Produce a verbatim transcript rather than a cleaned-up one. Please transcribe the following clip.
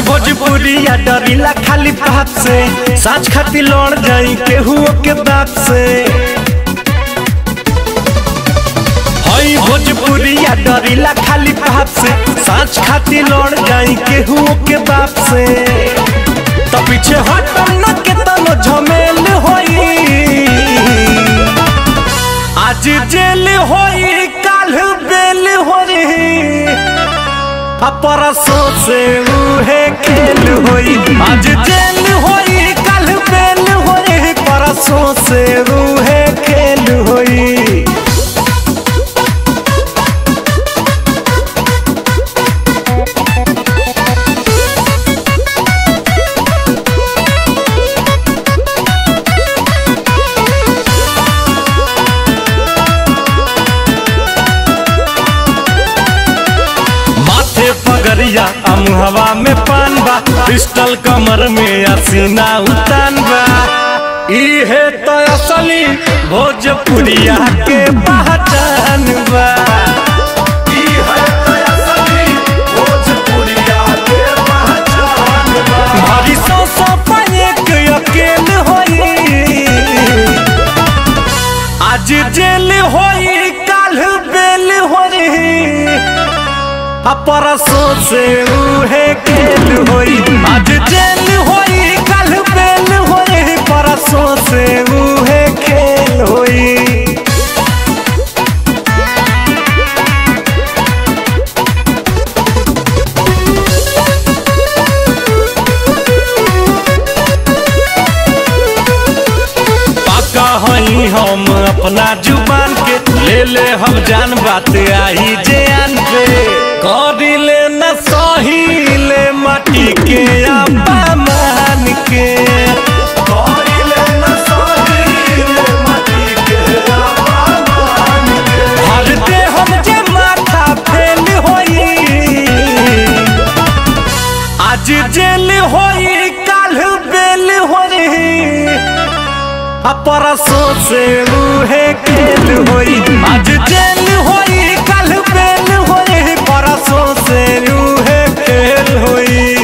भोजपुरिया डरिला खाली बात से, साँच खाती लड़ जाई केहू के बात से। हई भोजपुरिया डरिला खाली बात से, साँच खाती लड़ जाई केहू के बात से। तो पीछे हटम न के तनो झमेल होई, आज जेल होई काल बेल होई, परसों से उहे खेल होई। आज जेल होई काल बेल होई, परसों से उहे खेल होई। पगरिया अमुहवा में पान बा, पिस्टल कमर में असीना उतान बा। इहे तो असली भोजपुरिया के पहचान बा। इहे तो असली भोजपुरिया के पहचान बा। भारी सौ सौ पाए के अकेल होई, आज जेल होई काल बेल होई, परसों से उहे खेल होई। आज जेल होई काल बेल होई, परसों से उहे खेल होई। पाका हई हम अपना जुबान के, ले ले हम जान बात आई जान पे। करिले न सहीले माटी के अपमान के, करिले न सहीले माटी के अपमान के। हरते हम जे माथा फेल होई, आज जेल होई काल बेल होई, परसों से उहे खेल होई। आज जेल होई काल बेल होई, परसों से उहे खेल होई।